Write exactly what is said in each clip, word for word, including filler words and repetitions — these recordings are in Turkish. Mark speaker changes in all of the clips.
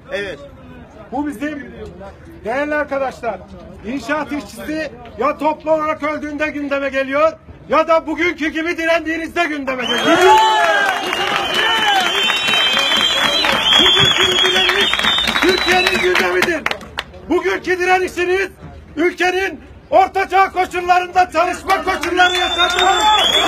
Speaker 1: Evet.
Speaker 2: Bu bizim değerli arkadaşlar, inşaat işçisi ya toplu olarak öldüğünde gündeme geliyor ya da bugünkü gibi direndiğinizde gündeme geliyor. Bugünkü direniş Türkiye'nin gündemidir. Bugünkü direnişiniz ülkenin ortaçağ koşullarında çalışma koşulları yaşatıyor.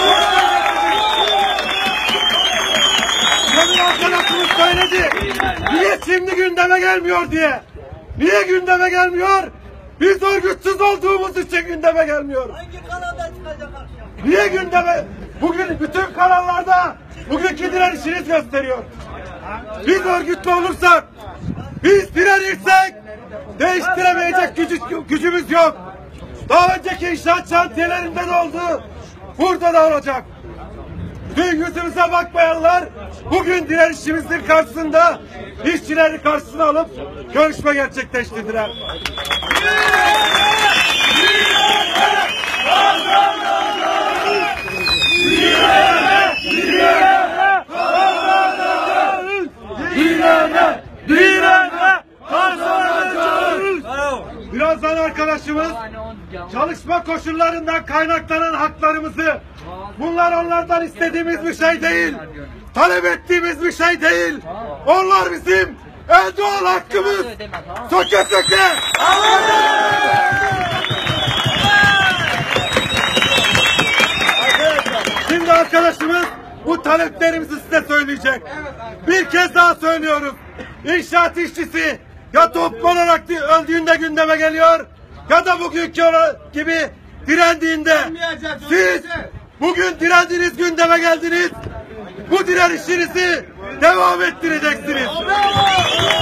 Speaker 2: Benim arkadaşımız söyledi. Niye şimdi gündeme gelmiyor diye. Niye gündeme gelmiyor? Biz örgütsüz olduğumuz için gündeme gelmiyor.
Speaker 3: Hangi kanalda çıkacak akşam?
Speaker 2: Niye gündeme? Bugün bütün kanallarda bugünkü direnişiniz gösteriyor. Biz örgütlü olursak, biz direnirsek değiştiremeyecek gücü, gücümüz yok. Daha önceki inşaat şantiyelerinde de oldu. Burada da olacak. Dün yüzümüze bakmayanlar bugün direnişimizin karşısında işçileri karşısına alıp görüşme gerçekleştirdiler. Birazdan arkadaşımız çalışma koşullarından kaynaklanan haklarımızı, bunlar onlardan istediğimiz bir şey değil, talep ettiğimiz bir şey değil. Onlar bizim elde olan hakkımız. Söke söke. Şimdi arkadaşımız bu taleplerimizi size söyleyecek. Bir kez daha söylüyorum. İnşaat işçisi ya toplu olarak öldüğünde gündeme geliyor ya da bugünkü gibi direndiğinde. Siz bugün direndiğiniz gündeme geldiniz. Bu direnişinizi devam ettireceksiniz.